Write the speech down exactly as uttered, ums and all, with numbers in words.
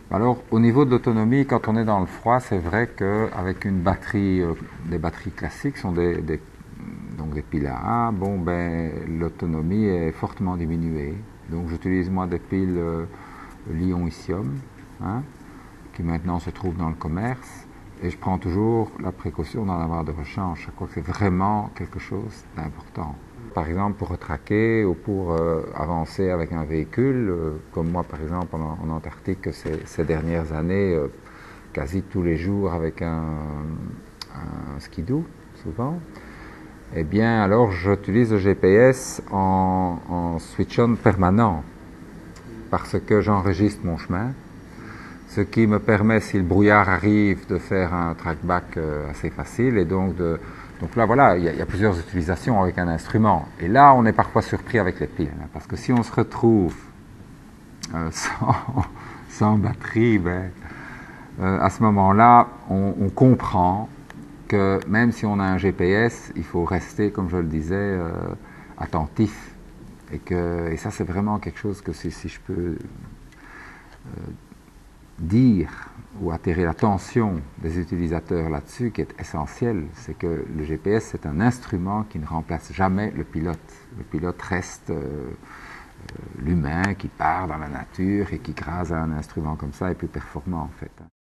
Alors, au niveau de l'autonomie, quand on est dans le froid, c'est vrai qu'avec une batterie, euh, des batteries classiques sont des, des, donc des piles à A, bon, ben, l'autonomie est fortement diminuée. Donc, j'utilise moi des piles euh, lithium, hein, qui maintenant se trouvent dans le commerce, et je prends toujours la précaution d'en avoir de rechange. Je crois que c'est vraiment quelque chose d'important. Par exemple, pour retraquer ou pour euh, avancer avec un véhicule, euh, comme moi par exemple en, en Antarctique ces, ces dernières années, euh, quasi tous les jours avec un, un skidoo, souvent, eh bien alors j'utilise le G P S en, en switch-on permanent, parce que j'enregistre mon chemin, ce qui me permet, si le brouillard arrive, de faire un trackback euh, assez facile, et donc de Donc là, voilà, il y, y a plusieurs utilisations avec un instrument. Et là, on est parfois surpris avec les piles, hein, parce que si on se retrouve euh, sans, sans batterie, ben, euh, à ce moment-là, on, on comprend que même si on a un G P S, il faut rester, comme je le disais, euh, attentif. Et, que, et ça, c'est vraiment quelque chose que si, si je peux euh, dire ou attirer l'attention des utilisateurs là-dessus, qui est essentiel, c'est que le G P S, c'est un instrument qui ne remplace jamais le pilote. Le pilote reste euh, l'humain qui part dans la nature et qui, grâce à un instrument comme ça, est plus performant en fait.